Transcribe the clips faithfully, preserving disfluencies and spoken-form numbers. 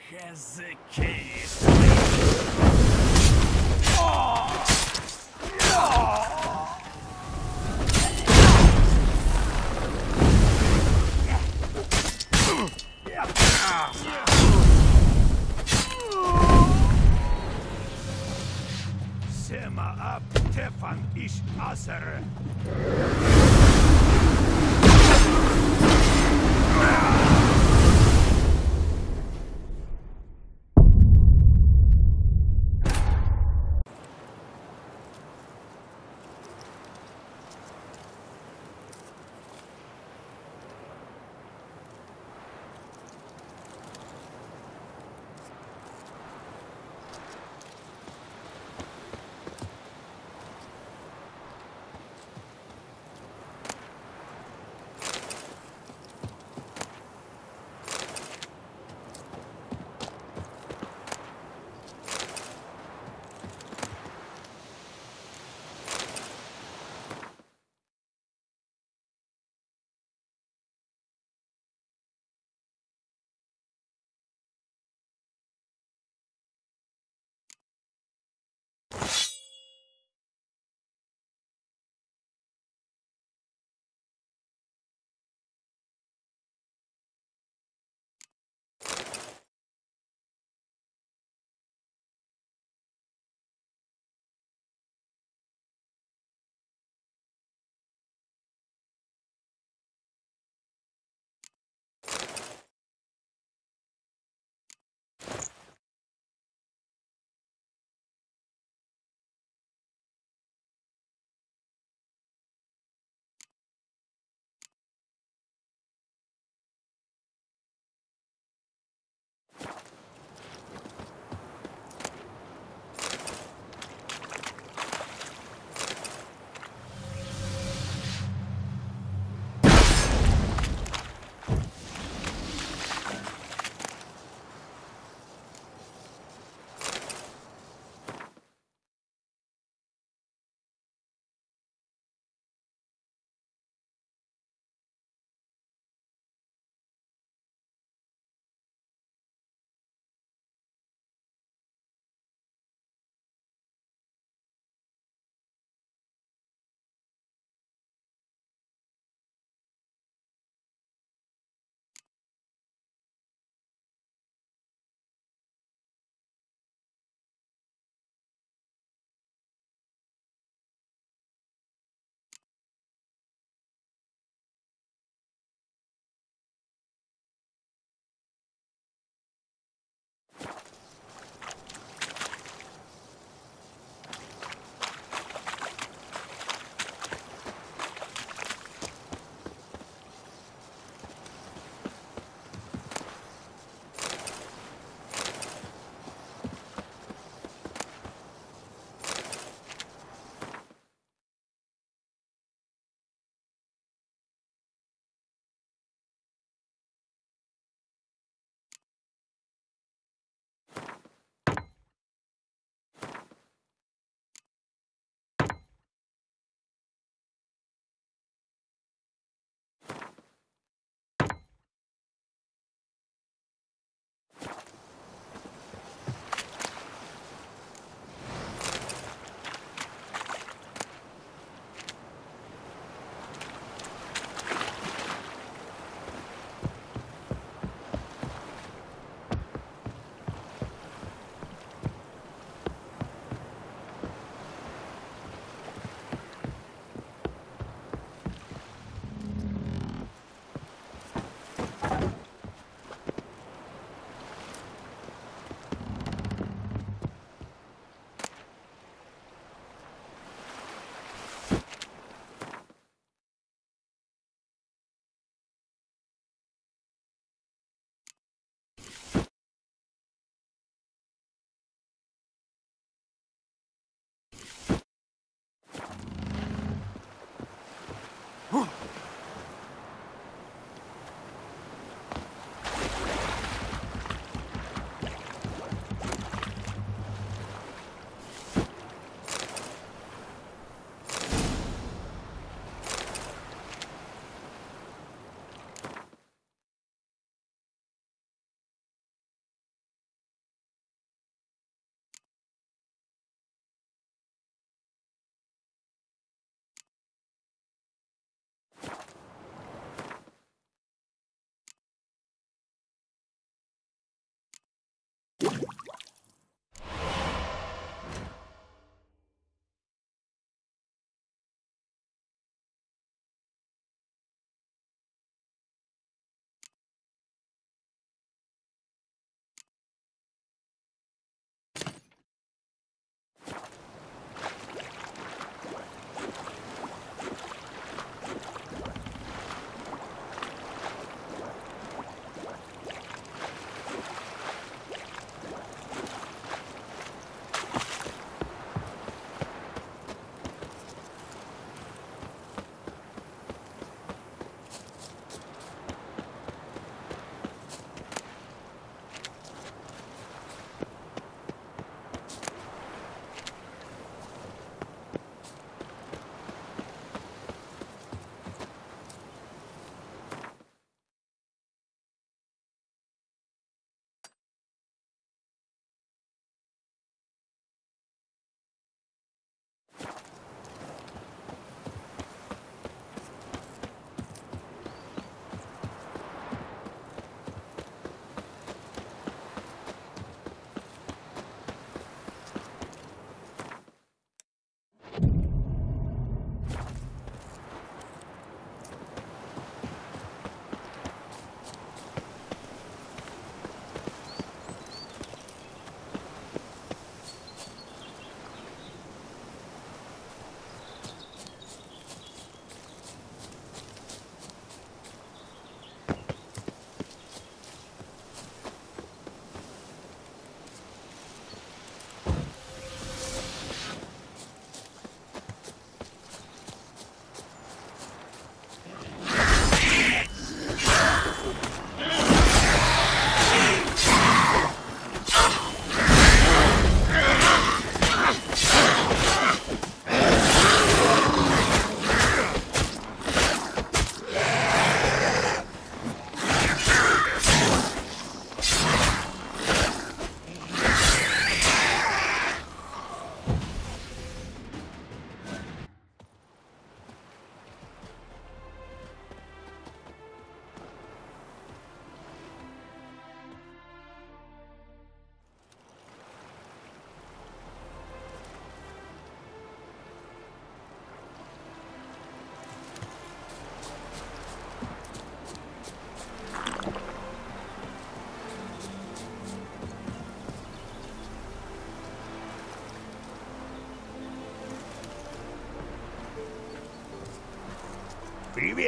Has the case. Sema up Tefan ish aser.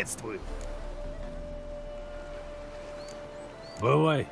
приветствую. Бывай.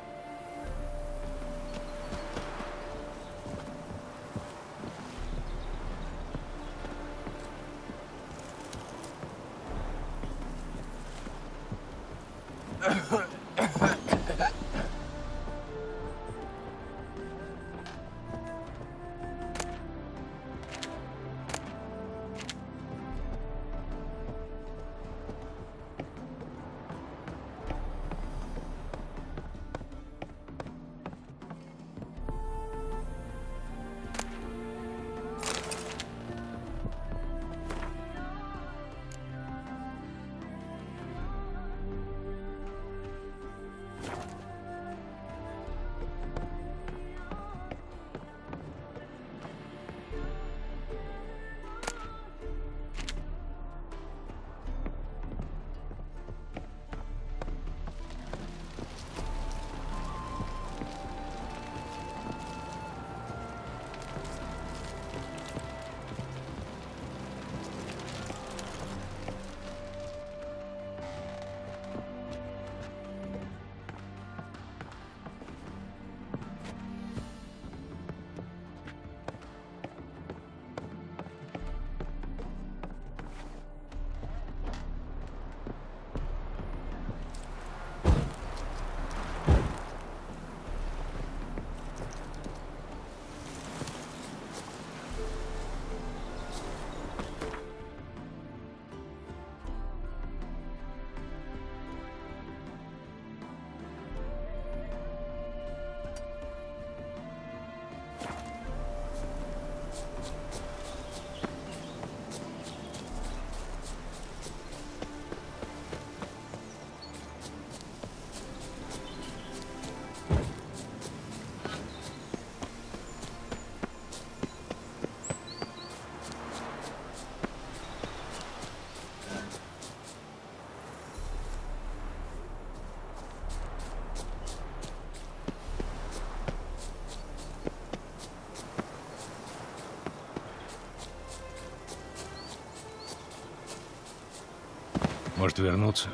Может вернуться?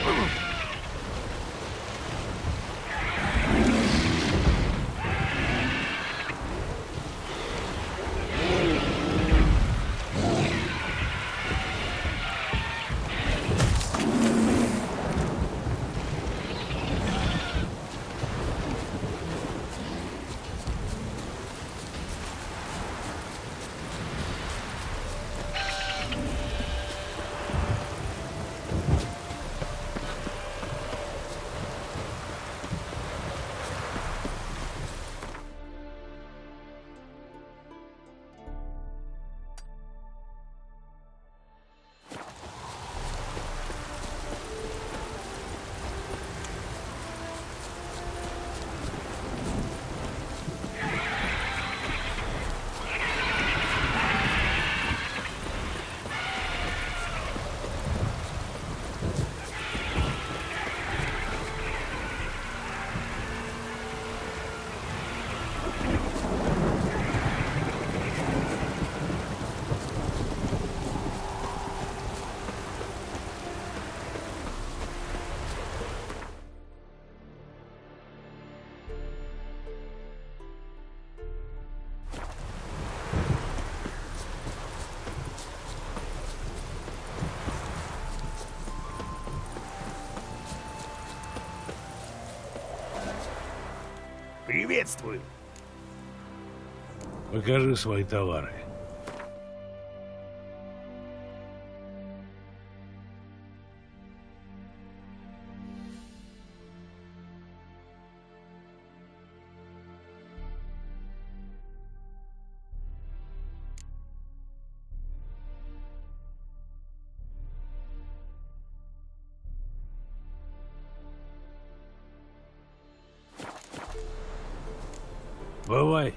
Приветствую. Покажи свои товары. Бывай.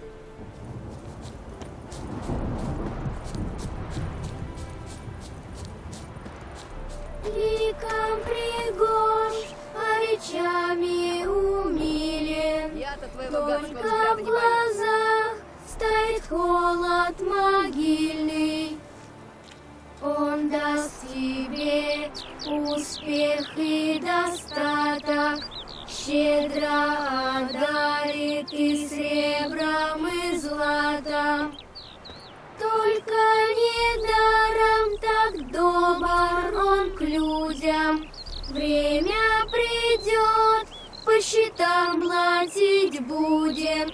Ликом пригож, а речами умилен. Я-то твоего Только гадского взгляда в не боюсь. глазах стоит холод могильный. Он даст тебе успех и достаток, щедро одарит и сребром, и златом. Только недаром так добр он к людям. Время придет, по счетам платить будем.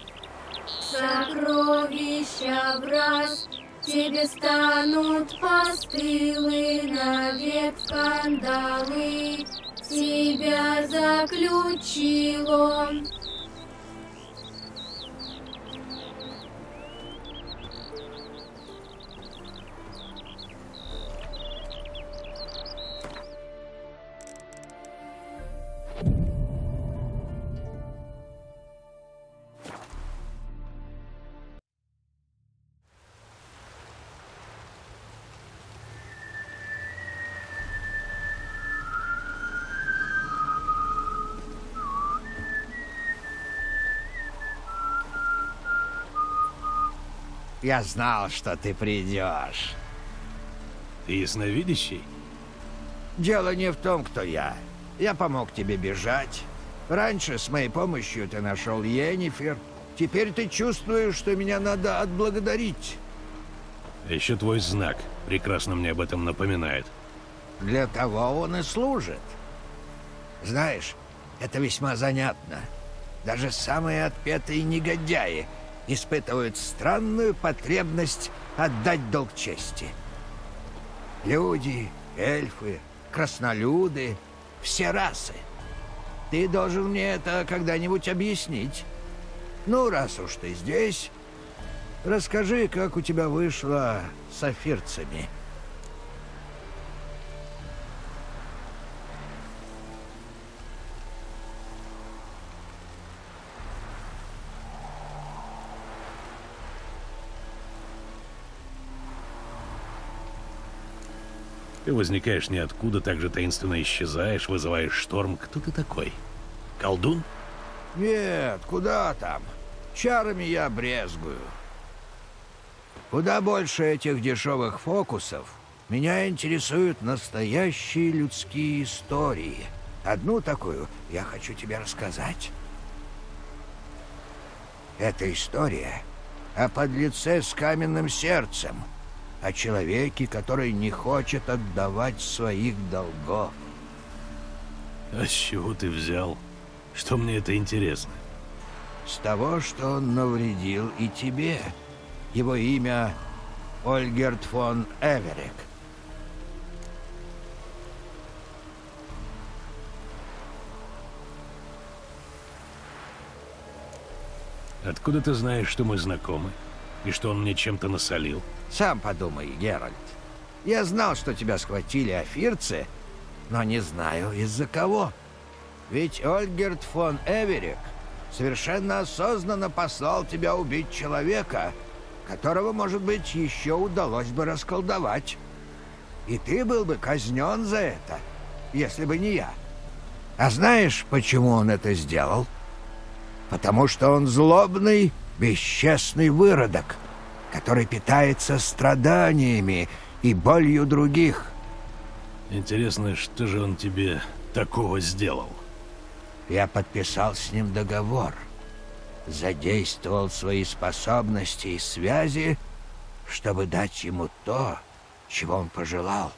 Сокровища в раз тебе станут постылы, навек кандалы. Тебя заключил он. Я знал, что ты придешь. Ты ясновидящий? Дело не в том, кто я. Я помог тебе бежать. Раньше с моей помощью ты нашел Йеннифер. Теперь ты чувствуешь, что меня надо отблагодарить. Еще твой знак прекрасно мне об этом напоминает. Для того он и служит. Знаешь, это весьма занятно. Даже самые отпетые негодяи испытывают странную потребность отдать долг чести. Люди, эльфы, краснолюды, все расы. Ты должен мне это когда-нибудь объяснить. Ну, раз уж ты здесь, расскажи, как у тебя вышло с афирцами. Ты возникаешь ниоткуда, так же таинственно исчезаешь, вызываешь шторм. Кто ты такой? Колдун? Нет, куда там? Чарами я брезгую. Куда больше этих дешевых фокусов, Меня интересуют настоящие людские истории. Одну такую я хочу тебе рассказать. Это история о подлеце с каменным сердцем, о человеке, который не хочет отдавать своих долгов. А с чего ты взял? Что мне это интересно? С того, что он навредил и тебе. Его имя Ольгерт фон Эверик. Откуда ты знаешь, что мы знакомы? И что он мне чем-то насолил? Сам подумай, Геральт. Я знал, что тебя схватили афирцы, но не знаю, из-за кого. Ведь Ольгерт фон Эверик совершенно осознанно послал тебя убить человека, которого, может быть, еще удалось бы расколдовать. И ты был бы казнен за это, если бы не я. А знаешь, почему он это сделал? Потому что он злобный, бесчестный выродок, который питается страданиями и болью других. Интересно, что же он тебе такого сделал? Я подписал с ним договор, задействовал свои способности и связи, чтобы дать ему то, чего он пожелал.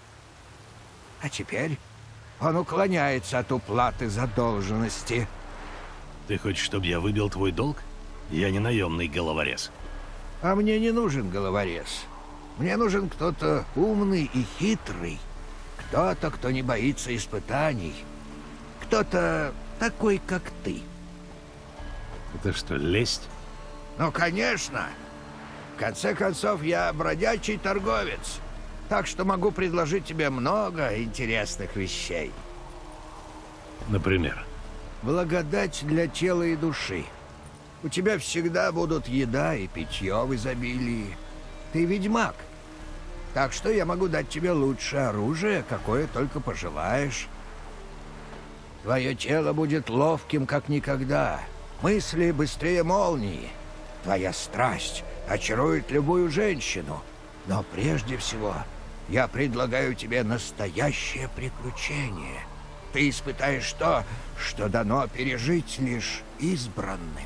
А теперь он уклоняется от уплаты задолженности. Ты хочешь, чтобы я выбил твой долг? Я не наемный головорез. А мне не нужен головорез. Мне нужен кто-то умный и хитрый. Кто-то, кто не боится испытаний. Кто-то такой, как ты. Это что, лесть? Ну, конечно. В конце концов, я бродячий торговец. Так что могу предложить тебе много интересных вещей. Например? Благодать для тела и души. У тебя всегда будут еда и питье в изобилии. Ты ведьмак. Так что я могу дать тебе лучшее оружие, какое только пожелаешь. Твое тело будет ловким, как никогда. Мысли быстрее молнии. Твоя страсть очарует любую женщину. Но прежде всего я предлагаю тебе настоящее приключение. Ты испытаешь то, что дано пережить лишь избранным.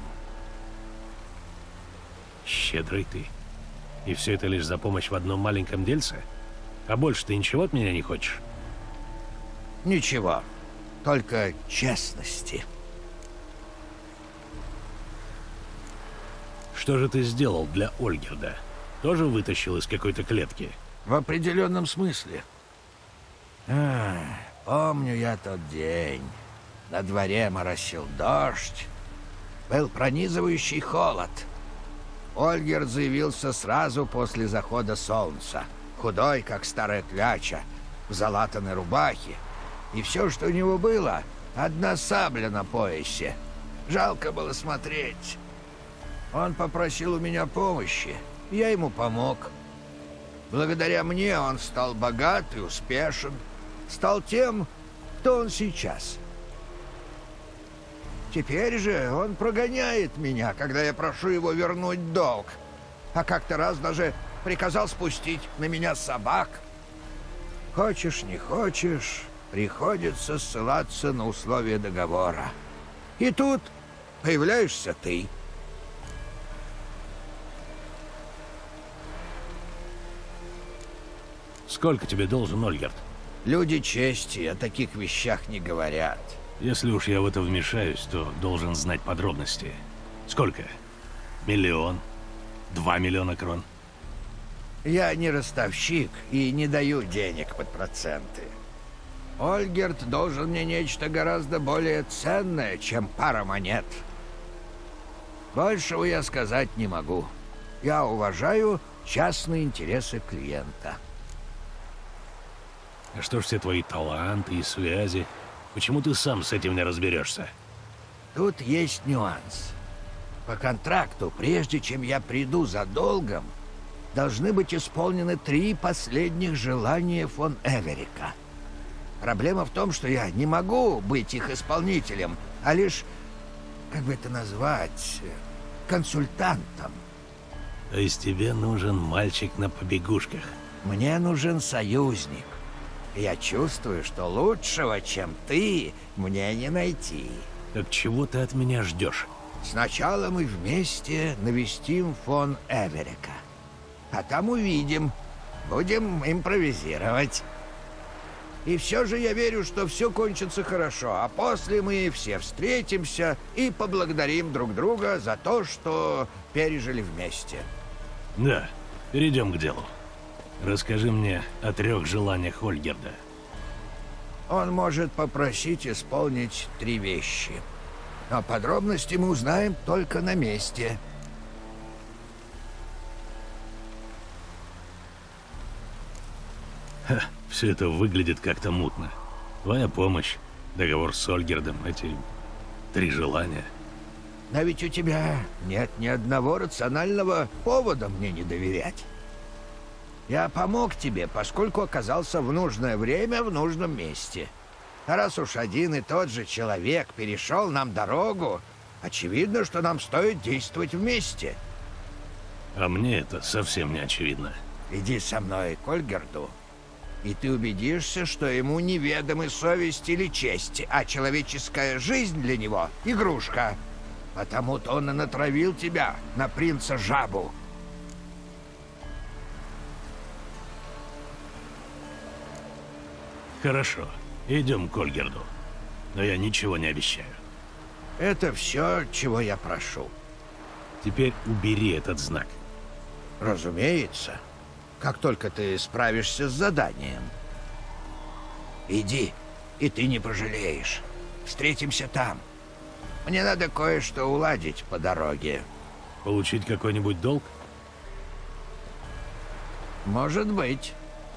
Щедрый ты. И все это лишь за помощь в одном маленьком дельце? А больше ты ничего от меня не хочешь? Ничего. Только честности. Что же ты сделал для Ольгерда? Тоже вытащил из какой-то клетки? В определенном смысле. Ах, помню я тот день. На дворе моросил дождь. Был пронизывающий холод. Ольгерд заявился сразу после захода солнца. Худой, как старая кляча, в залатанной рубахе. И все, что у него было, одна сабля на поясе. Жалко было смотреть. Он попросил у меня помощи. Я ему помог. Благодаря мне он стал богат и успешен. Стал тем, кто он сейчас. Теперь же он прогоняет меня, когда я прошу его вернуть долг. А как-то раз даже приказал спустить на меня собак. Хочешь, не хочешь, приходится ссылаться на условия договора. И тут появляешься ты. Сколько тебе должен Ольгерд? Люди чести о таких вещах не говорят. Если уж я в это вмешаюсь, то должен знать подробности. Сколько? Миллион? Два миллиона крон? Я не ростовщик и не даю денег под проценты. Ольгерт должен мне нечто гораздо более ценное, чем пара монет. Большего я сказать не могу. Я уважаю частные интересы клиента. А что ж все твои таланты и связи? Почему ты сам с этим не разберешься? Тут есть нюанс. По контракту, прежде чем я приду за долгом, должны быть исполнены три последних желания фон Эверика. Проблема в том, что я не могу быть их исполнителем, а лишь, как бы это назвать, консультантом. То есть тебе нужен мальчик на побегушках? Мне нужен союзник. Я чувствую, что лучшего, чем ты, мне не найти. Так чего ты от меня ждешь? Сначала мы вместе навестим фон Эверика. А там увидим. Будем импровизировать. И все же я верю, что все кончится хорошо, а после мы все встретимся и поблагодарим друг друга за то, что пережили вместе. Да, перейдем к делу. Расскажи мне о трех желаниях Ольгерда. Он может попросить исполнить три вещи. Но подробности мы узнаем только на месте. Ха, все это выглядит как-то мутно. Твоя помощь, договор с Ольгердом, эти три желания. Но ведь у тебя нет ни одного рационального повода мне не доверять. Я помог тебе, поскольку оказался в нужное время в нужном месте. А раз уж один и тот же человек перешел нам дорогу, очевидно, что нам стоит действовать вместе. А мне это совсем не очевидно. Иди со мной к Ольгерду, и ты убедишься, что ему неведомы совесть или честь, а человеческая жизнь для него — игрушка. Потому-то он и натравил тебя на принца Жабу. Хорошо, идем к Ольгерду. Но я ничего не обещаю. Это все, чего я прошу. Теперь убери этот знак. Разумеется, как только ты справишься с заданием. Иди, и ты не пожалеешь. Встретимся там. Мне надо кое-что уладить по дороге. Получить какой-нибудь долг? Может быть.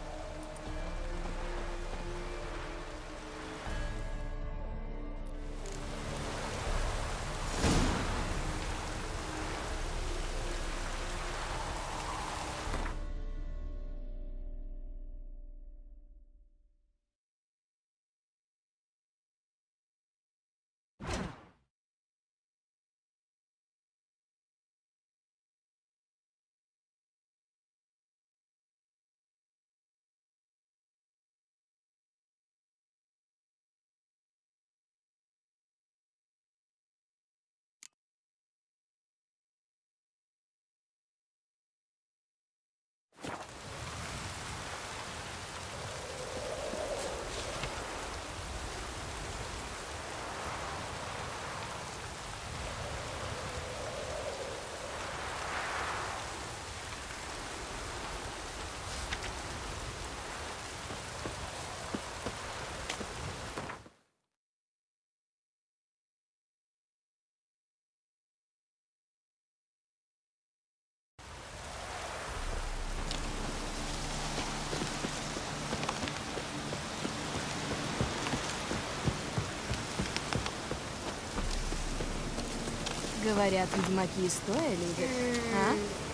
Говорят, ведьмаки и стоя любят, а?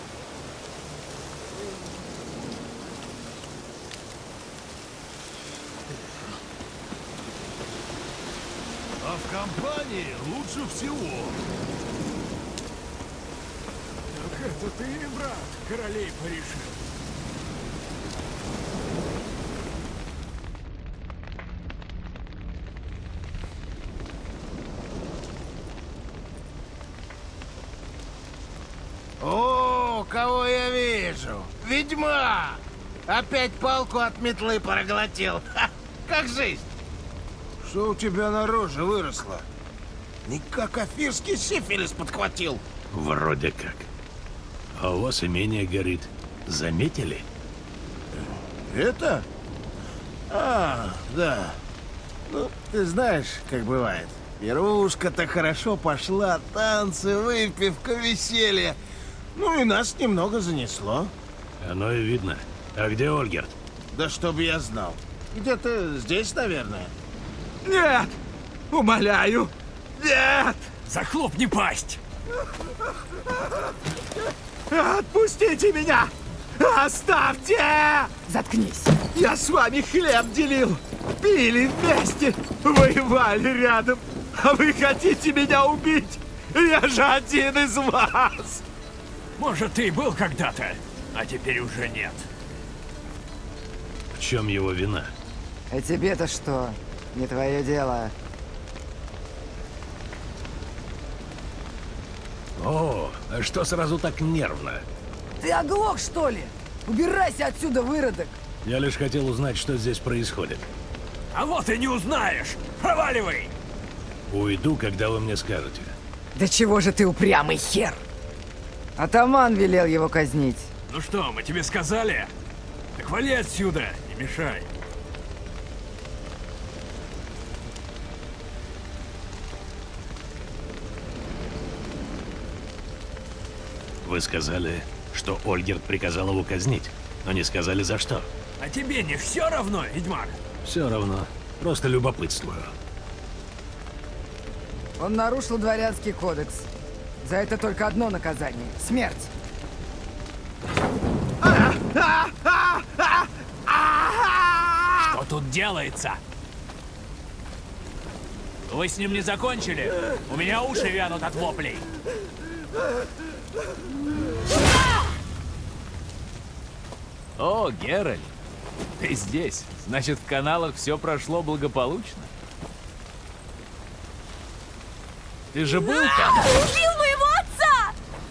А в компании лучше всего. Так это ты, брат, королей порешил. О, кого я вижу? Ведьма! Опять палку от метлы проглотил. Ха, как жизнь? Что у тебя на роже выросло? Никак афирский сифилис подхватил. Вроде как. А у вас имение горит. Заметили? Это? А, да. Ну, ты знаешь, как бывает. Пирушка-то хорошо пошла, танцы, выпивка, веселье. Ну и нас немного занесло. Оно и видно. А где Ольгерд? Да чтоб я знал. Где-то здесь, наверное. Нет! Умоляю! Нет! Захлопни пасть! Отпустите меня! Оставьте! Заткнись. Я с вами хлеб делил, пили вместе, воевали рядом, а вы хотите меня убить? Я же один из вас! Может, ты и был когда-то, а теперь уже нет. чем его вина? А тебе-то что? Не твое дело. О, а что сразу так нервно? Ты оглох, что ли? Убирайся отсюда, выродок! Я лишь хотел узнать, что здесь происходит. А вот и не узнаешь! Проваливай! Уйду, когда вы мне скажете. Да чего же ты упрямый хер? Атаман велел его казнить. Ну что, мы тебе сказали? Так вали отсюда, не мешай. Вы сказали, что Ольгерт приказал его казнить, но не сказали за что. А тебе не все равно, ведьмак? Все равно. Просто любопытствую. Он нарушил дворянский кодекс. За это только одно наказание — смерть. Что тут делается? Вы с ним не закончили? У меня уши вянут от воплей. О, Геральт, ты здесь. Значит, в каналах все прошло благополучно. Ты же был там? Убил моего отца!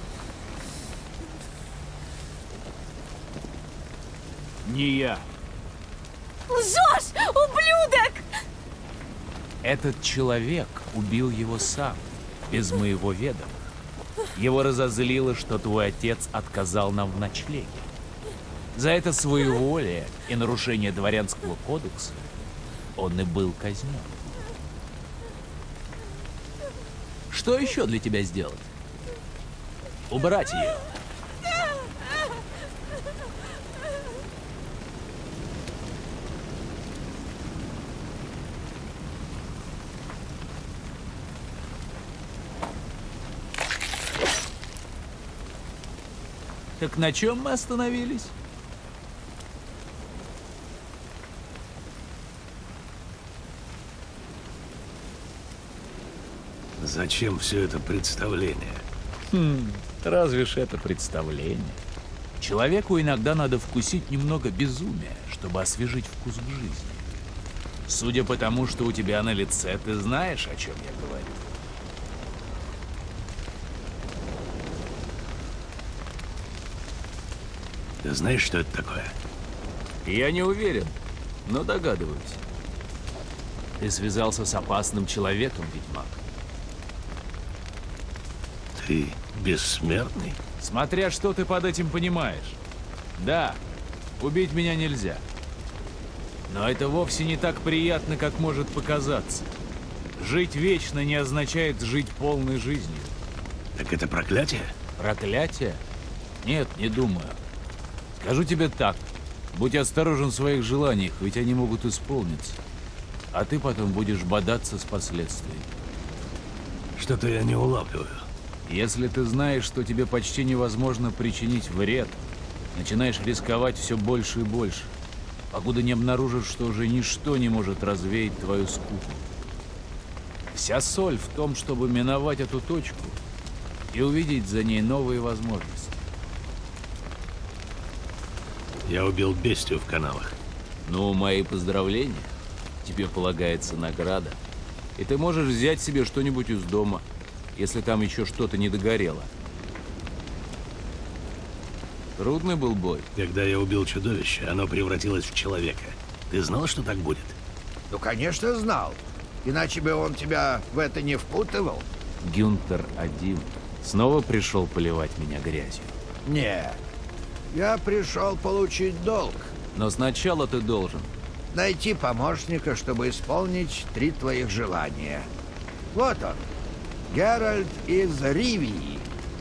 Не я. Лжешь, ублюдок! Этот человек убил его сам, без моего ведома. Его разозлило, что твой отец отказал нам в ночлеге. За это своеволие и нарушение дворянского кодекса он и был казнен. Что еще для тебя сделать? Убрать ее. Так на чем мы остановились? Зачем все это представление? Хм, разве ж это представление? Человеку иногда надо вкусить немного безумия, чтобы освежить вкус к жизни. Судя по тому, что у тебя на лице, ты знаешь, о чем я говорю. Ты знаешь, что это такое? Я не уверен, но догадываюсь. Ты связался с опасным человеком, ведьмак. Ты бессмертный? Смотря что ты под этим понимаешь. Да, убить меня нельзя. Но это вовсе не так приятно, как может показаться. Жить вечно не означает жить полной жизнью. Так это проклятие? Проклятие? Нет, не думаю. Скажу тебе так. Будь осторожен в своих желаниях, ведь они могут исполниться. А ты потом будешь бодаться с последствиями. Что-то я не улавливаю. Если ты знаешь, что тебе почти невозможно причинить вред, начинаешь рисковать все больше и больше, покуда не обнаружишь, что уже ничто не может развеять твою скуку. Вся соль в том, чтобы миновать эту точку и увидеть за ней новые возможности. Я убил бестию в каналах. Ну, мои поздравления. Тебе полагается награда. И ты можешь взять себе что-нибудь из дома, если там еще что-то не догорело. Трудный был бой. Когда я убил чудовище, оно превратилось в человека. Ты знал, что так будет? Ну, конечно, знал. Иначе бы он тебя в это не впутывал. Гюнтер один снова пришел поливать меня грязью. Не, я пришел получить долг. Но сначала ты должен. Найти помощника, чтобы исполнить три твоих желания. Вот он, Геральт из Ривии.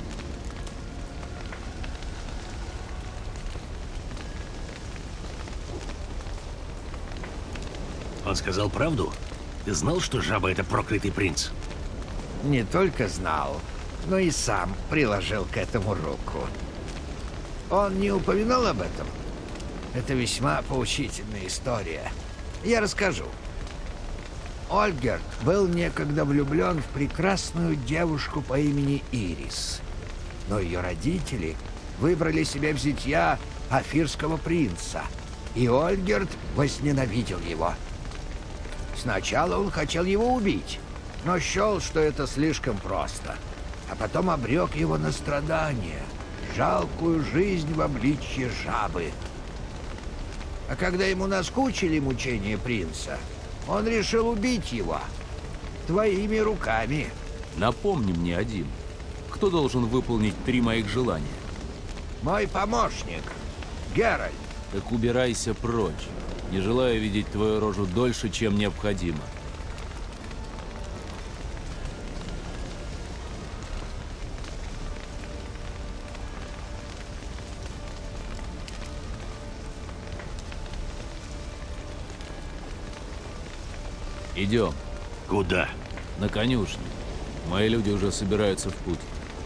Он сказал правду? Ты знал, что жаба — это проклятый принц? Не только знал, но и сам приложил к этому руку. Он не упоминал об этом? Это весьма поучительная история. Я расскажу. Ольгерт был некогда влюблен в прекрасную девушку по имени Ирис. Но ее родители выбрали себе в зятья афирского принца. И Ольгерт возненавидел его. Сначала он хотел его убить, но счел, что это слишком просто. А потом обрек его на страдания, жалкую жизнь в обличье жабы. А когда ему наскучили мучения принца, он решил убить его твоими руками. Напомни мне один. Кто должен выполнить три моих желания? Мой помощник, Геральт. Так убирайся прочь. Не желаю видеть твою рожу дольше, чем необходимо. Идем. Куда? На конюшню. Мои люди уже собираются в путь.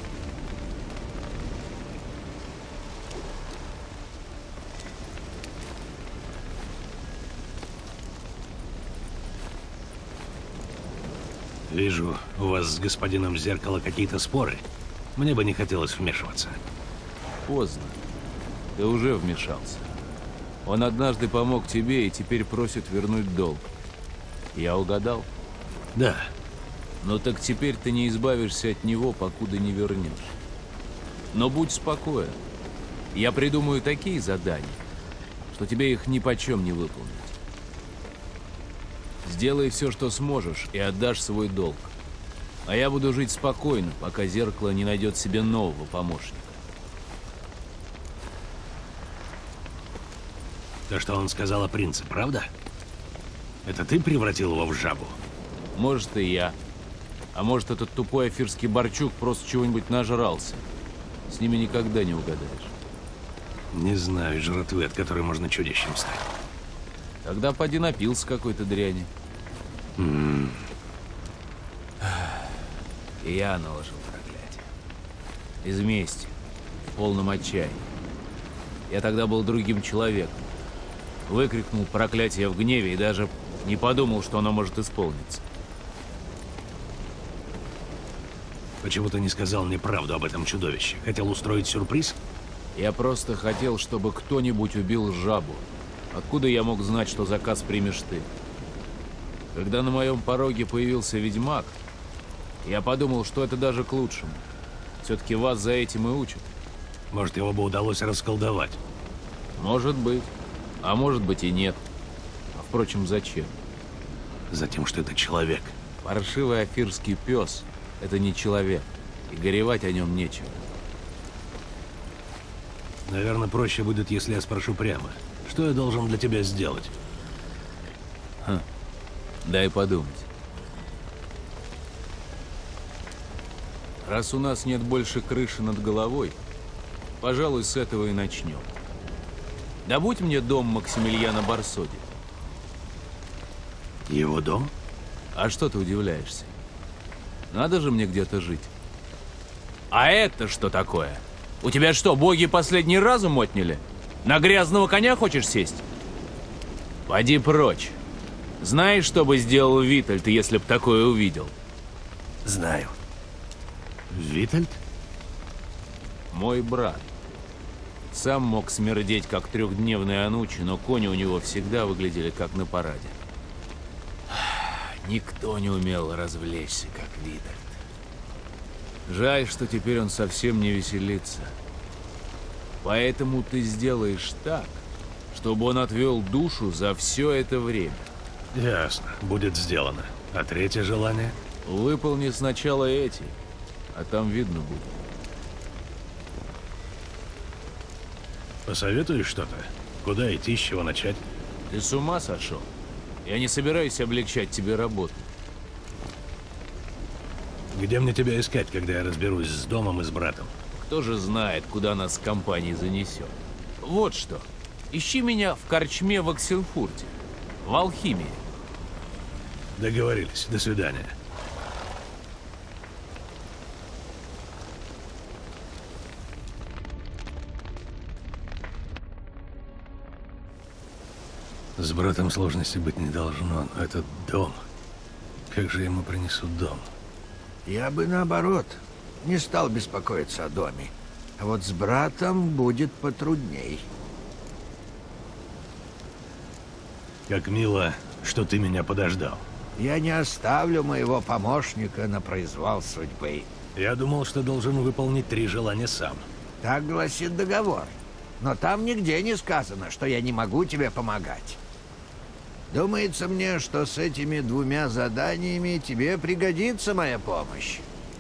Вижу, у вас с господином Зеркало какие-то споры. Мне бы не хотелось вмешиваться. Поздно. Ты уже вмешался. Он однажды помог тебе и теперь просит вернуть долг. Я угадал? Да. Но так теперь ты не избавишься от него, покуда не вернешь. Но будь спокоен. Я придумаю такие задания, что тебе их нипочем не выполнить. Сделай все, что сможешь, и отдашь свой долг. А я буду жить спокойно, пока Зеркало не найдет себе нового помощника. То, что он сказал о принце, правда? Это ты превратил его в жабу? Может, и я. А может, этот тупой афирский Борчук просто чего-нибудь нажрался. С ними никогда не угадаешь. Не знаю жратвы, от которой можно чудищем стать. Тогда поди напился какой-то дряни. Mm. И я наложил проклятие. Из мести. В полном отчаянии. Я тогда был другим человеком. Выкрикнул проклятие в гневе и даже не подумал, что оно может исполниться. Почему ты не сказал мне правду об этом чудовище? Хотел устроить сюрприз? Я просто хотел, чтобы кто-нибудь убил жабу. Откуда я мог знать, что заказ примешь ты? Когда на моем пороге появился ведьмак, я подумал, что это даже к лучшему. Все-таки вас за этим и учат. Может, его бы удалось расколдовать? Может быть. А может быть и нет. А впрочем, зачем? Затем, что это человек. Паршивый афирский пес — это не человек. И горевать о нем нечего. Наверное, проще будет, если я спрошу прямо. Что я должен для тебя сделать? Ха. Дай подумать. Раз у нас нет больше крыши над головой, пожалуй, с этого и начнем. Добудь мне дом Максимилиана Барсоди. Его дом? А что ты удивляешься? Надо же мне где-то жить. А это что такое? У тебя что, боги последний разум отняли? На грязного коня хочешь сесть? Поди прочь. Знаешь, что бы сделал Витальд, если б такое увидел? Знаю. Витальд? Мой брат. Сам мог смердеть, как трехдневная анучи, но кони у него всегда выглядели, как на параде. Никто не умел развлечься, как Витальд. Жаль, что теперь он совсем не веселится. Поэтому ты сделаешь так, чтобы он отвел душу за все это время. Ясно. Будет сделано. А третье желание? Выполни сначала эти, а там видно будет. Посоветуешь что-то? Куда идти, с чего начать? Ты с ума сошел? Я не собираюсь облегчать тебе работу. Где мне тебя искать, когда я разберусь с домом и с братом? Кто же знает, куда нас с компанией занесет? Вот что. Ищи меня в корчме в Оксенфурте. В Алхимии. Договорились. До свидания. С братом сложности быть не должно, но этот дом... Как же ему принесут дом? Я бы, наоборот, не стал беспокоиться о доме. А вот с братом будет потрудней. Как мило, что ты меня подождал. Я не оставлю моего помощника на произвол судьбы. Я думал, что должен выполнить три желания сам. Так гласит договор. Но там нигде не сказано, что я не могу тебе помогать. Думается мне, что с этими двумя заданиями тебе пригодится моя помощь.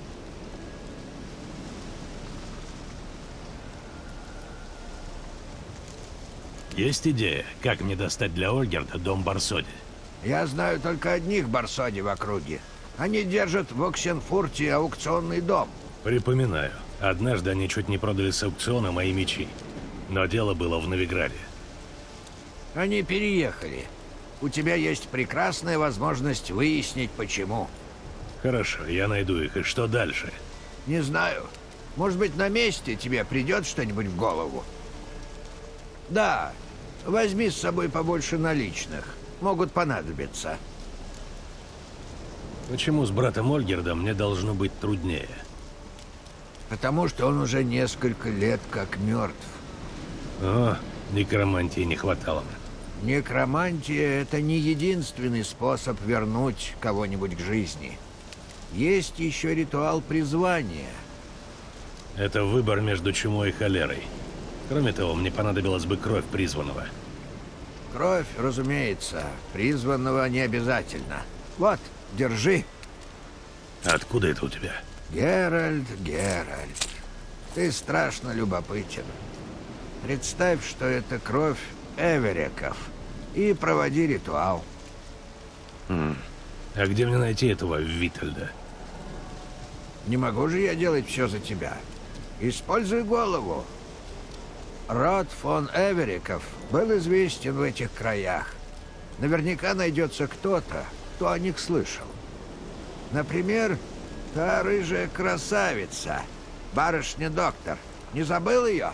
Есть идея, как мне достать для Ольгерда дом Барсоди? Я знаю только одних Барсоди в округе. Они держат в Оксенфурте аукционный дом. Припоминаю, однажды они чуть не продали с аукциона мои мечи. Но дело было в Новиграде. Они переехали. У тебя есть прекрасная возможность выяснить, почему. Хорошо, я найду их. И что дальше? Не знаю. Может быть, на месте тебе придет что-нибудь в голову? Да. Возьми с собой побольше наличных. Могут понадобиться. Почему с братом Ольгердом мне должно быть труднее? Потому что он уже несколько лет как мертв. О, некромантии не хватало. Некромантия — это не единственный способ вернуть кого-нибудь к жизни. Есть еще ритуал призвания. Это выбор между чумой и холерой. Кроме того, мне понадобилась бы кровь призванного. Кровь, разумеется, призванного не обязательно. Вот, держи. Откуда это у тебя? Геральт, Геральт, ты страшно любопытен. Представь, что это кровь Эвереков, и проводи ритуал. Хм. А где мне найти этого Витальда? Не могу же я делать все за тебя. Используй голову. Род фон Эвереков был известен в этих краях. Наверняка найдется кто-то, кто о них слышал. Например, та рыжая красавица, барышня-доктор. Не забыл ее?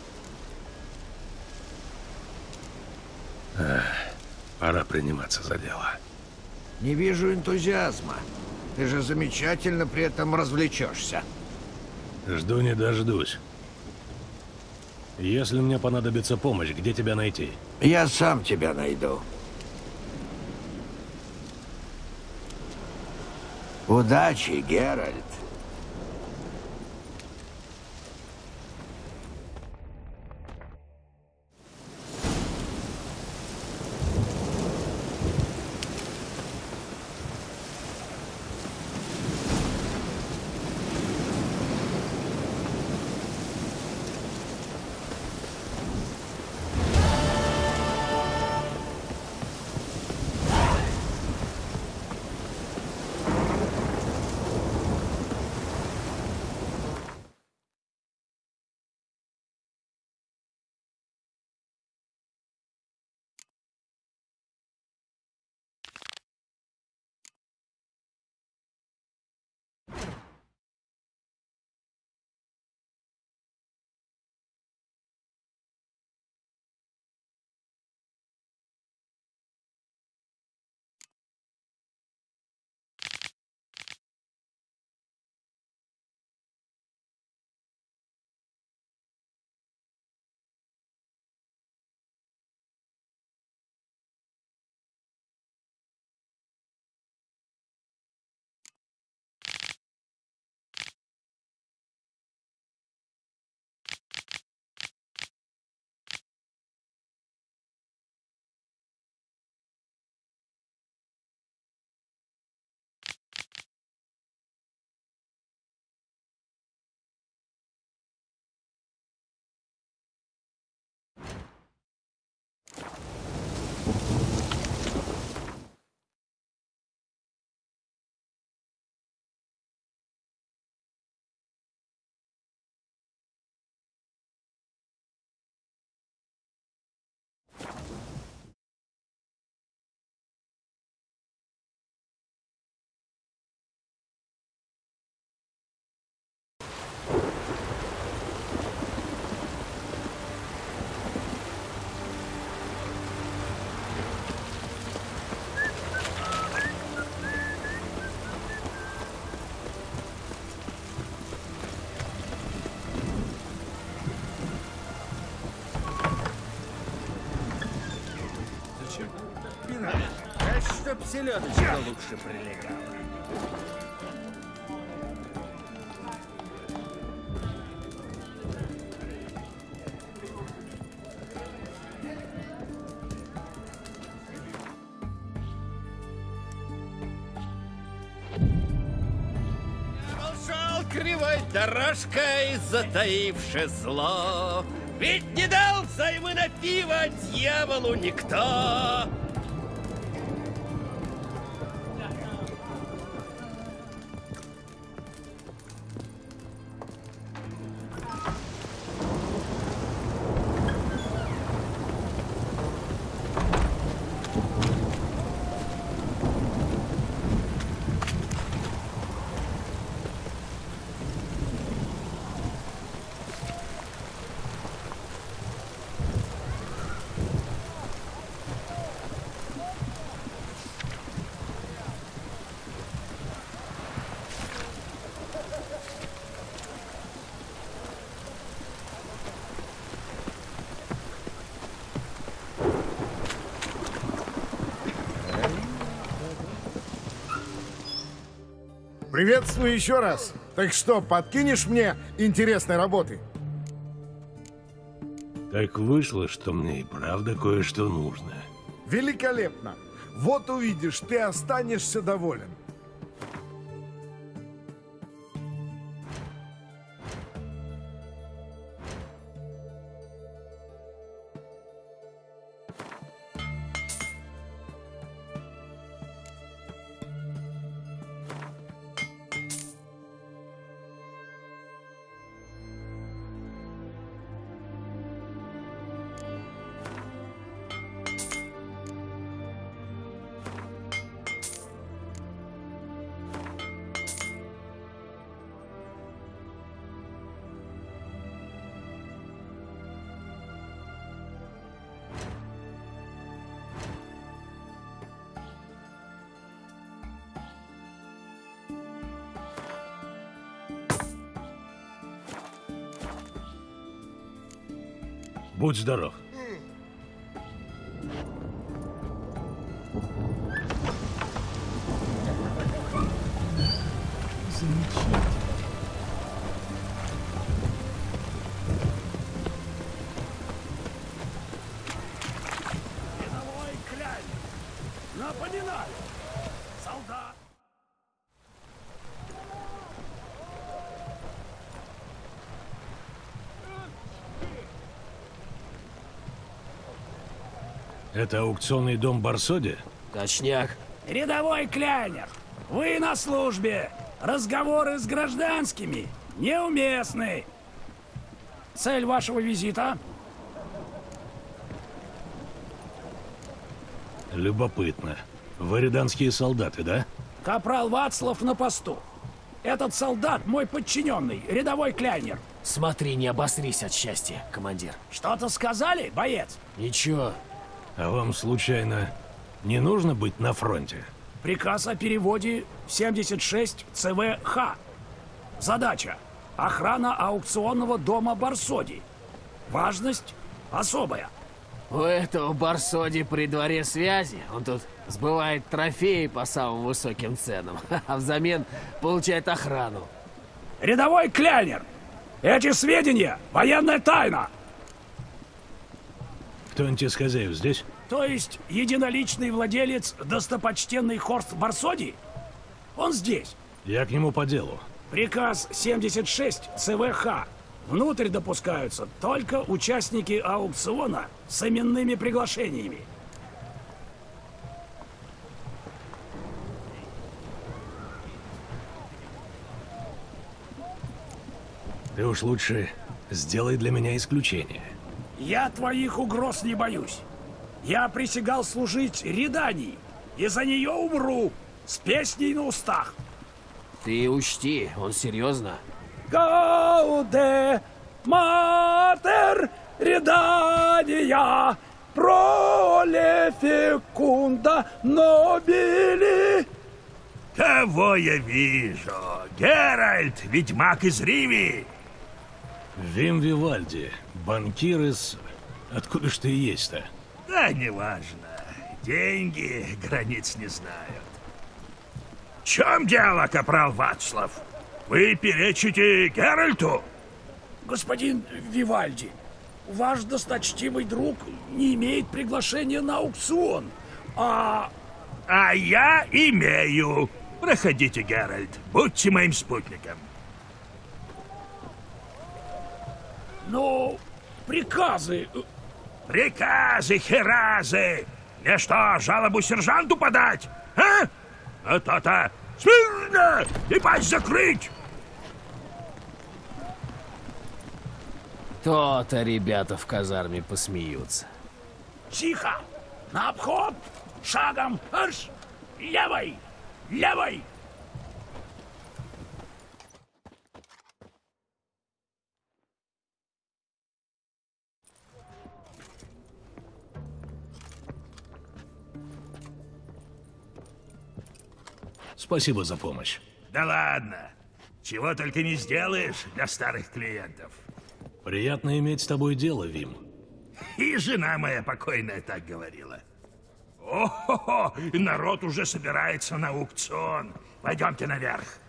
Ах, пора приниматься за дело. Не вижу энтузиазма. Ты же замечательно при этом развлечешься. Жду не дождусь. Если мне понадобится помощь, где тебя найти? Я сам тебя найду. Удачи, Геральт. Селедочка лучше прилегала. Кривой дорожкой, затаивши зло, ведь не дался ему на пиво дьяволу никто. Приветствую еще раз. Так что, подкинешь мне интересной работы? Так вышло, что мне и правда кое-что нужно. Великолепно. Вот увидишь, ты останешься доволен. Будь здоров. Напоминаю, солдат. Это аукционный дом Барсоди? Точняк. Рядовой Кляйнер, вы на службе. Разговоры с гражданскими неуместны. Цель вашего визита? Любопытно. Вы ряданские солдаты, да? Капрал Вацлав на посту. Этот солдат мой подчиненный, рядовой Кляйнер. Смотри, не обосрись от счастья, командир. Что-то сказали, боец? Ничего. А вам, случайно, не нужно быть на фронте? Приказ о переводе семьдесят шесть Цэ Вэ Ха. Задача – охрана аукционного дома Барсоди. Важность особая. У этого Барсоди при дворе связи. Он тут сбывает трофеи по самым высоким ценам, а взамен получает охрану. Рядовой Кляйнер, эти сведения – военная тайна. Кто-нибудь из хозяев здесь? То есть единоличный владелец, достопочтенный Хорст Барсоди? Он здесь. Я к нему по делу. Приказ семьдесят шесть Цэ Вэ Ха. Внутрь допускаются только участники аукциона с именными приглашениями. Ты уж лучше сделай для меня исключение. Я твоих угроз не боюсь. Я присягал служить Редании, и за нее умру с песней на устах. Ты учти, он серьезно. Гауде матер Редания проле фекунда нобили. Кого я вижу? Геральт, ведьмак из Ривии. Вим Вивальди, банкир из... Откуда ж ты есть-то? Да, неважно. Деньги границ не знают. В чем дело, капрал Вацлав? Вы перечите Геральту? Господин Вивальди, ваш досточтимый друг не имеет приглашения на аукцион, а... А я имею. Проходите, Геральт, будьте моим спутником. Но приказы... Приказы, херазы! Мне что, жалобу сержанту подать? А? А то-то! Смирно! И пасть закрыть! То-то ребята в казарме посмеются. Тихо! На обход! Шагом! Арш! Левой! Левой! Спасибо за помощь. Да ладно. Чего только не сделаешь для старых клиентов. Приятно иметь с тобой дело, Вим. И жена моя покойная так говорила. О-хо-хо! Народ уже собирается на аукцион. Пойдемте наверх.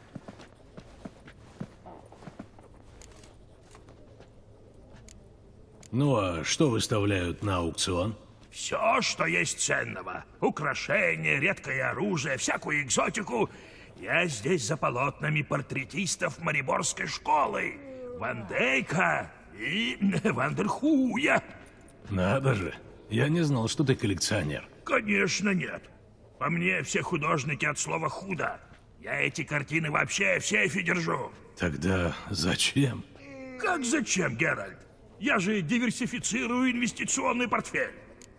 Ну а что выставляют на аукцион? Все, что есть ценного. Украшения, редкое оружие, всякую экзотику. Я здесь за полотнами портретистов Мариборской школы. Ван Дейка и Вандерхуя. Надо же. Я не знал, что ты коллекционер. Конечно нет. По мне все художники от слова «худо». Я эти картины вообще в сейфе держу. Тогда зачем? Как зачем, Геральт? Я же диверсифицирую инвестиционный портфель.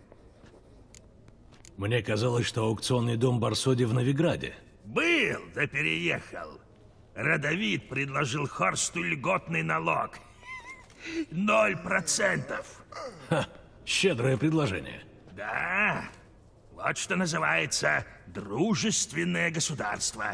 Мне казалось, что аукционный дом Барсоди в Новиграде. Был, да переехал. Родовид предложил Хорсту льготный налог. Ноль процентов. Ха, щедрое предложение. Да, вот что называется дружественное государство.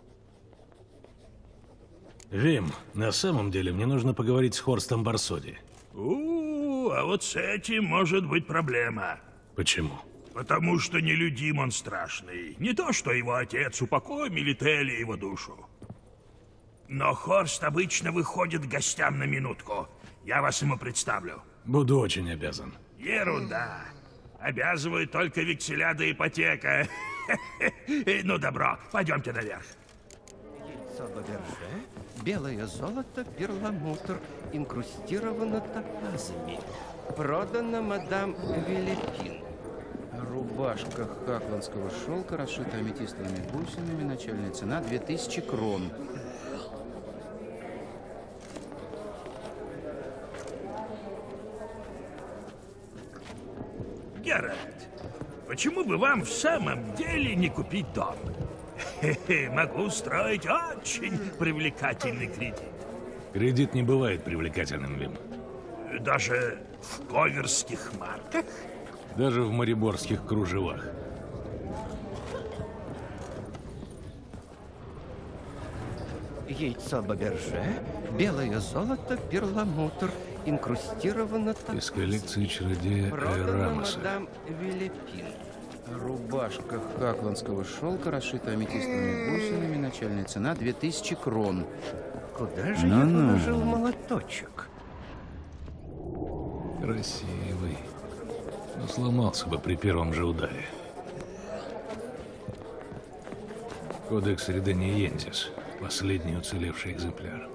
Вим, на самом деле мне нужно поговорить с Хорстом Барсоди. У, а вот с этим может быть проблема. Почему? Потому что нелюдим он страшный. Не то, что его отец, упокой Милители его душу. Но Хорст обычно выходит к гостям на минутку. Я вас ему представлю. Буду очень обязан. Ерунда. Обязывают только векселя да ипотека. Ну, добро, пойдемте наверх. Яйцо Баберже, белое золото, перламутр, инкрустировано топазами. Продано мадам Велепин. Рубашка хакландского шелка, расшита аметистовыми бусинами. Начальная цена две тысячи крон. Геральт, почему бы вам в самом деле не купить дом? Хе-хе, могу устроить очень привлекательный кредит. Кредит не бывает привлекательным, Вим. Даже в коверских марках? Даже в мариборских кружевах. Яйцо Баберже, белое золото, перламутр, инкрустировано топазами. Из коллекции чародея Эрамоса. Мадам Велепин. Рубашка хакландского шелка, расшита аметистовыми бусинами. Начальная цена две тысячи крон. Куда же Ну, я ну. положил молоточек? Красивый. Но сломался бы при первом же ударе. Кодекс Редениенсис. Последний уцелевший экземпляр.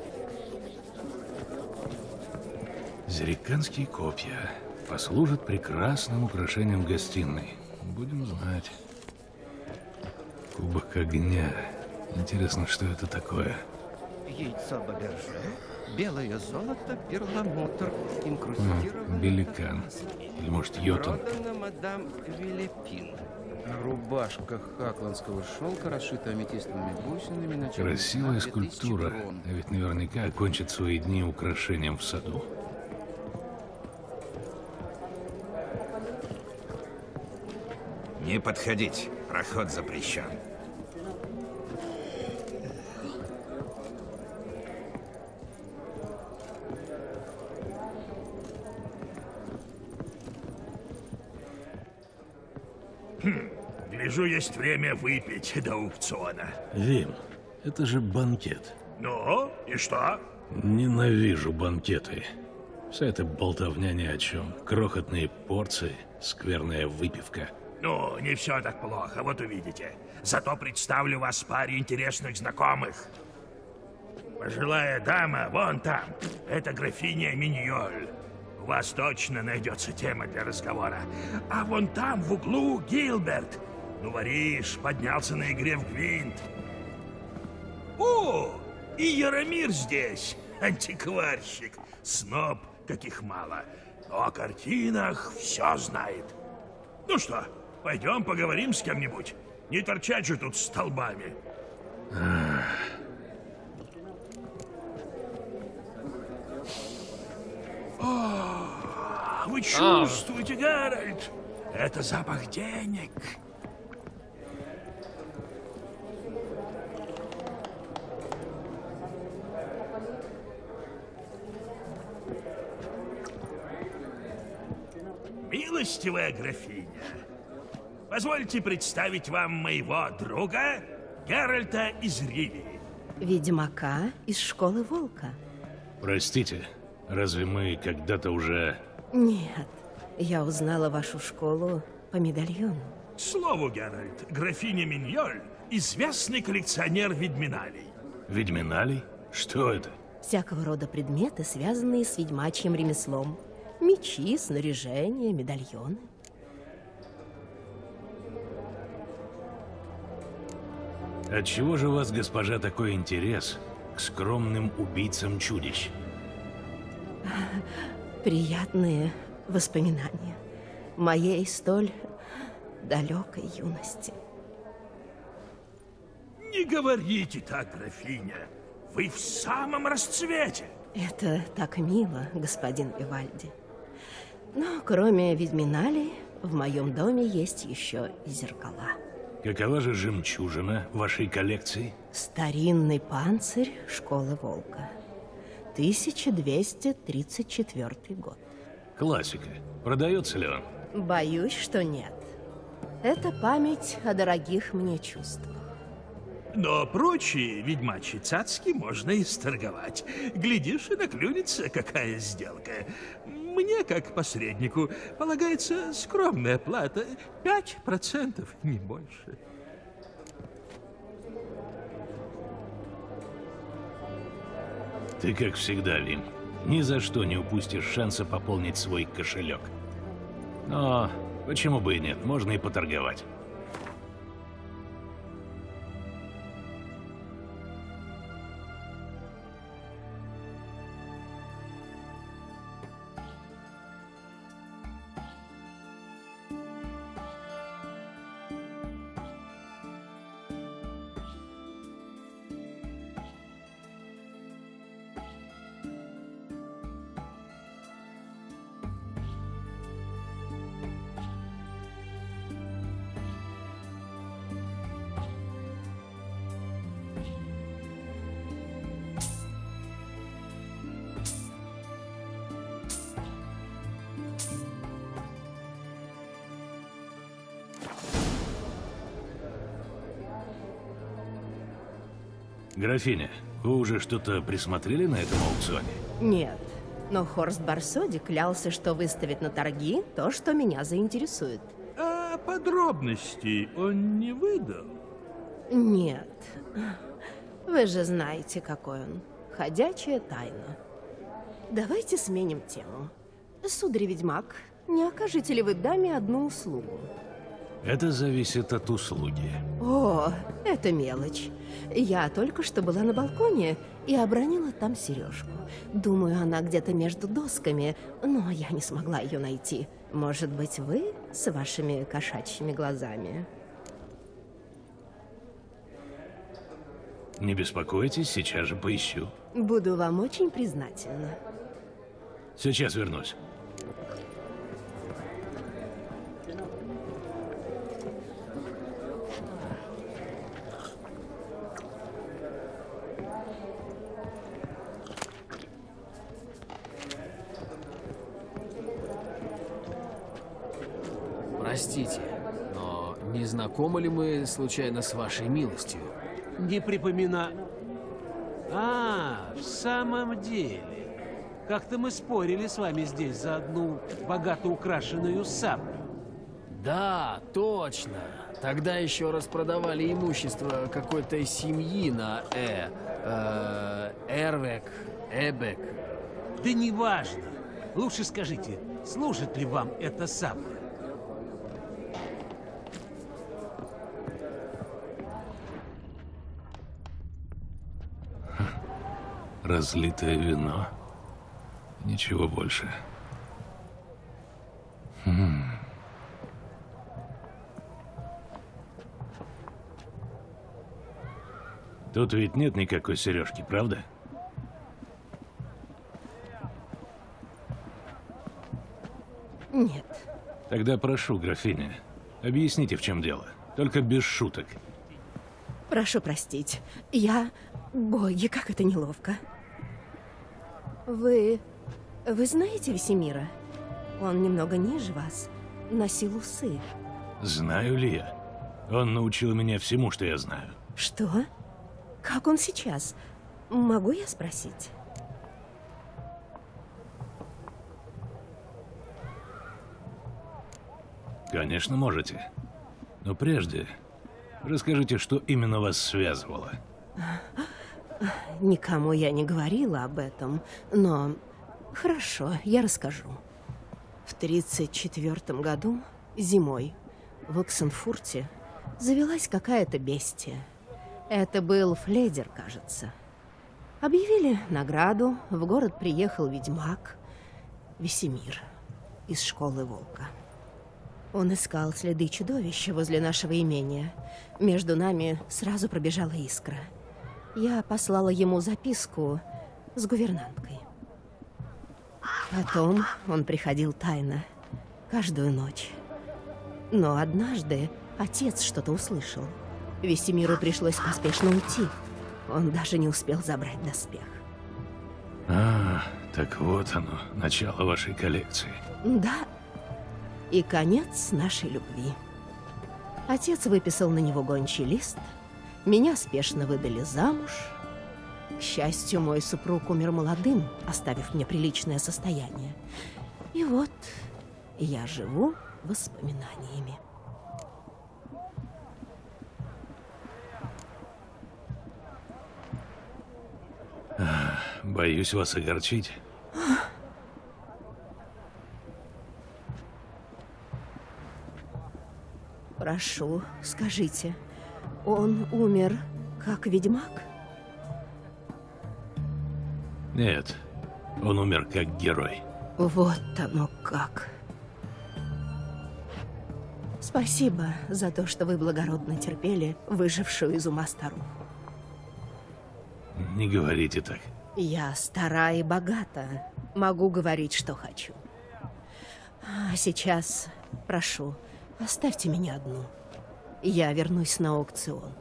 Зериканские копья послужат прекрасным украшением гостиной. Будем знать. Кубок огня. Интересно, что это такое? Яйцо Баберже, белое золото, перламутр, А, инкрустировано Беликан. Или, может, Йотун? Продано мадам Велепин. Рубашка хакландского шелка, расшита аметистовыми бусинами. Начальная Красивая цена две тысячи скульптура. крон. А ведь наверняка окончит свои дни украшением в саду. Не подходить. Проход запрещен. Гляжу, есть время выпить до аукциона. Вим, это же банкет. Ну, и что? Ненавижу банкеты. Вся эта болтовня ни о чем. Крохотные порции, скверная выпивка. Ну, не все так плохо, вот увидите. Зато представлю вас паре интересных знакомых. Пожилая дама вон там. Это графиня Миньоль. У вас точно найдется тема для разговора. А вон там в углу Гилберт. Ну, воришь, поднялся на игре в гвинт. О, и Яромир здесь. Антикварщик. Сноб, каких мало. Но о картинах все знает. Ну что, пойдем поговорим с кем-нибудь. Не торчать же тут столбами. О, вы чувствуете, Гарольд? Это запах денег. Милостивая графиня, позвольте представить вам моего друга Геральта из Ривии. Ведьмака из школы Волка. Простите, разве мы когда-то уже... Нет, я узнала вашу школу по медальону. К слову, Геральт, графиня Миньоль – известный коллекционер ведьминалей. Ведьминалей? Что это? Всякого рода предметы, связанные с ведьмачьим ремеслом. Мечи, снаряжение, медальоны. Отчего же у вас, госпожа, такой интерес к скромным убийцам чудищ? Приятные воспоминания моей столь далекой юности. Не говорите так, графиня. Вы в самом расцвете. Это так мило, господин Вивальди. Но кроме ведьминалей, в моем доме есть еще и зеркала. Какова же жемчужина вашей коллекции? Старинный панцирь школы Волка. тысяча двести тридцать четвёртый год. Классика. Продается ли он? Боюсь, что нет. Это память о дорогих мне чувствах. Но прочие ведьмачьи цацки можно и сторговать. Глядишь, и наклюнется какая сделка. Мне, как посреднику, полагается скромная плата. Пять процентов, не больше. Ты, как всегда, Вим, ни за что не упустишь шанса пополнить свой кошелек. Но почему бы и нет, можно и поторговать. Графиня, вы уже что-то присмотрели на этом аукционе? Нет, но Хорст Барсоди клялся, что выставит на торги то, что меня заинтересует. А подробностей он не выдал? Нет. Вы же знаете, какой он. Ходячая тайна. Давайте сменим тему. Сударь-ведьмак, не окажете ли вы даме одну услугу? Это зависит от услуги. О, это мелочь. Я только что была на балконе и обронила там сережку. Думаю, она где-то между досками, но я не смогла ее найти. Может быть, вы с вашими кошачьими глазами? Не беспокойтесь, сейчас же поищу. Буду вам очень признательна. Сейчас вернусь. Простите, но не знакомы ли мы, случайно, с вашей милостью? Не припомина... А, в самом деле. Как-то мы спорили с вами здесь за одну богато украшенную саблю. Да, точно. Тогда еще распродавали имущество какой-то семьи на Э. э Эрвек, Эбек. Да неважно. Лучше скажите, служит ли вам эта сабля? Разлитое вино. Ничего больше. Хм. Тут ведь нет никакой сережки, правда? Нет. Тогда прошу, графиня, объясните, в чем дело. Только без шуток. Прошу простить. Я... Боги, как это неловко. Вы... Вы знаете Весемира? Он немного ниже вас. Носил усы. Знаю ли я? Он научил меня всему, что я знаю. Что? Как он сейчас? Могу я спросить? Конечно, можете. Но прежде расскажите, что именно вас связывало. Никому я не говорила об этом, но... Хорошо, я расскажу. В тридцать четвёртом году, зимой, в Оксенфурте завелась какая-то бестия. Это был Фледер, кажется. Объявили награду, в город приехал ведьмак Весемир из школы волка. Он искал следы чудовища возле нашего имения. Между нами сразу пробежала искра. Я послала ему записку с гувернанткой. Потом он приходил тайно, каждую ночь. Но однажды отец что-то услышал. Весемиру пришлось поспешно уйти. Он даже не успел забрать доспех. А, так вот оно, начало вашей коллекции. Да, и конец нашей любви. Отец выписал на него гончий лист. Меня спешно выдали замуж. К счастью, мой супруг умер молодым, оставив мне приличное состояние. И вот я живу воспоминаниями. Боюсь вас огорчить. Прошу, скажите, он умер как ведьмак? Нет, он умер как герой. Вот оно как. Спасибо за то, что вы благородно терпели выжившую из ума старуху. Не говорите так. Я стара и богата. Могу говорить, что хочу. А сейчас, прошу, оставьте меня одну. Я вернусь на аукцион.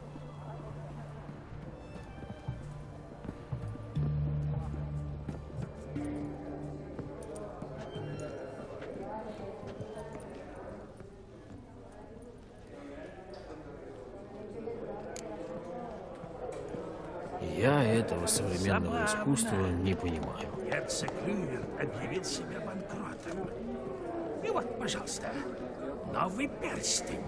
Я этого современного искусства не понимаю. Герцог Люверт объявил себя банкротом. И вот, пожалуйста, новый перстень.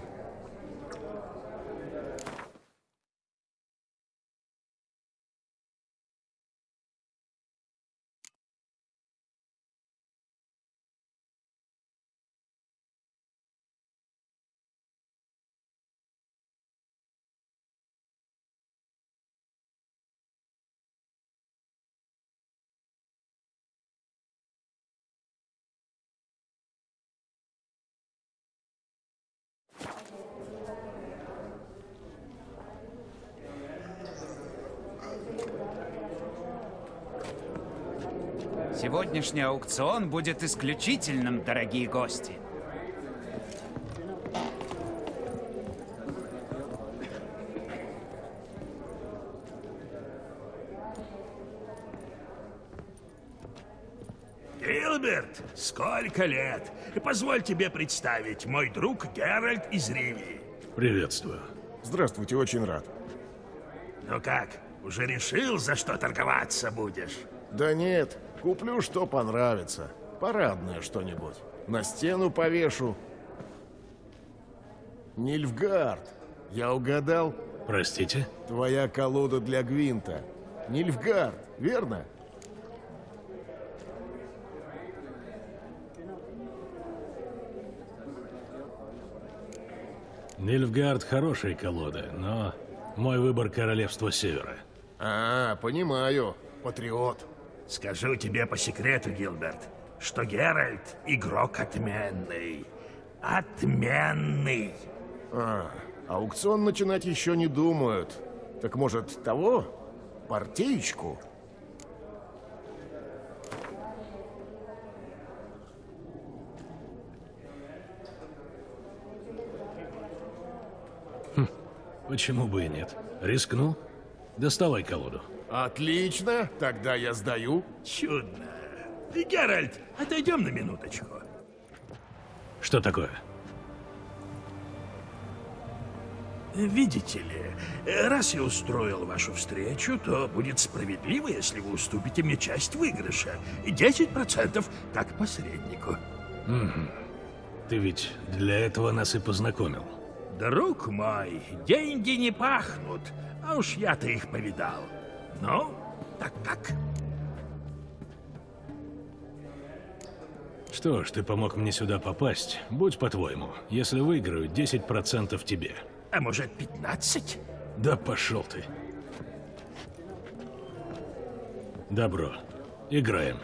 Сегодняшний аукцион будет исключительным, дорогие гости. Гилберт, сколько лет! И позволь тебе представить, мой друг Геральт из Ривии. Приветствую. Здравствуйте, очень рад. Ну как, уже решил, за что торговаться будешь? Да нет, куплю, что понравится. Парадное что-нибудь. На стену повешу. Нильфгард. Я угадал? Простите? Твоя колода для Гвинта. Нильфгард, верно? Нильфгард хорошая колода, но мой выбор Королевство Севера. А, понимаю. Патриот. Скажу тебе по секрету, Гилберт, что Геральт игрок отменный. Отменный. А, аукцион начинать еще не думают. Так может, того? Партеечку? Хм, почему бы и нет? Рискну? Доставай колоду. Отлично, тогда я сдаю. Чудно. Геральт, отойдем на минуточку. Что такое? Видите ли, раз я устроил вашу встречу, то будет справедливо, если вы уступите мне часть выигрыша. десять процентов как посреднику. Угу. Ты ведь для этого нас и познакомил. Друг мой, деньги не пахнут, а уж я-то их повидал. Ну, так как? Что ж, ты помог мне сюда попасть. Будь по-твоему. Если выиграю, десять процентов тебе. А может, пятнадцать? Да пошел ты. Добро. Играем.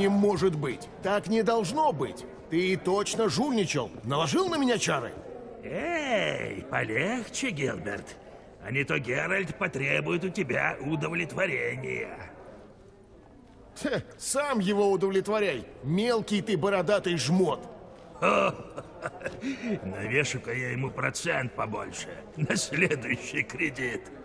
Не может быть. Так не должно быть. Ты точно жульничал. Наложил на меня чары? Эй, полегче, Гилберт. А не то Геральт потребует у тебя удовлетворения. Хе, сам его удовлетворяй. Мелкий ты бородатый жмот. Навешу-ка я ему процент побольше на следующий кредит.